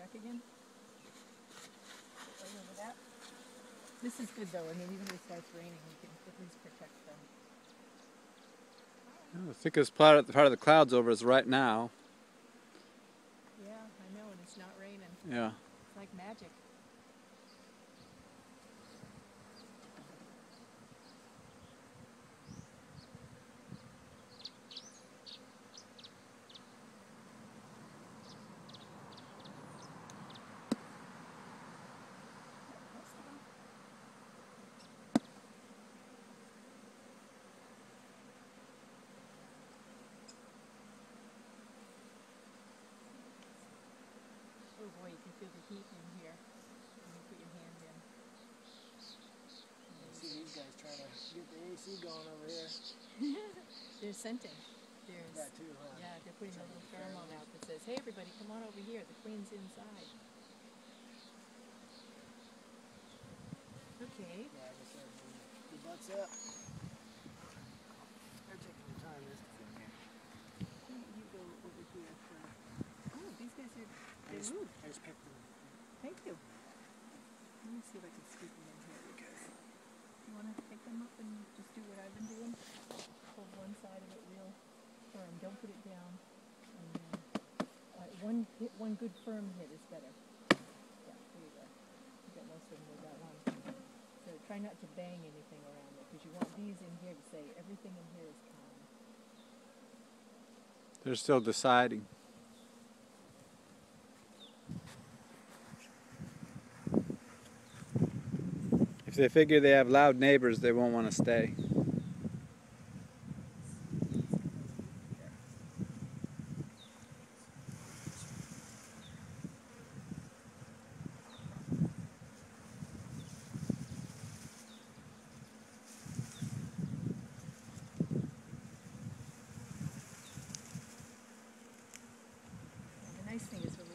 back again. Right over that. This is good though. I mean, even if it starts raining, we can at least protect them. The thickest part of the clouds over is right now. Yeah, I know, and it's not raining. Yeah. It's like magic. Oh boy, you can feel the heat in here when you put your hand in. I see these guys trying to get the AC going over here. They're scenting. That too, huh? Yeah, they're putting a little pheromone out that says, hey everybody, come on over here, the queen's inside. Okay. Yeah, I just said, your butt's up. They're taking their time this time here. You go over here for... Oh, these guys are... They move. I just picked them. Thank you. Let me see if I can scoop them in here. Okay. You want to pick them up and just do what I've been doing? Hold one side of it real firm. Don't put it down. And then one good firm hit is better. Yeah, there you go. You got most of them with that one. So try not to bang anything around it because you want these in here to say everything in here is calm. They're still deciding. If they figure they have loud neighbors, they won't want to stay. And the nice thing is